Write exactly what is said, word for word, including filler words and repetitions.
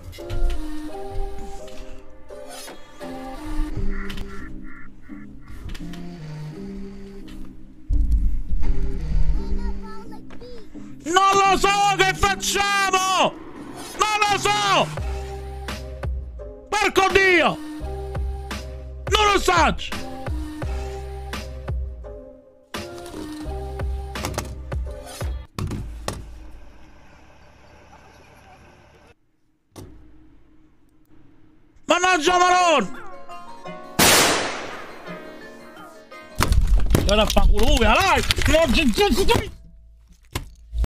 Non lo so che facciamo! Non lo so! Porco Dio! Non lo so! Mannaggia Marone! Guarda a fanculo, dai!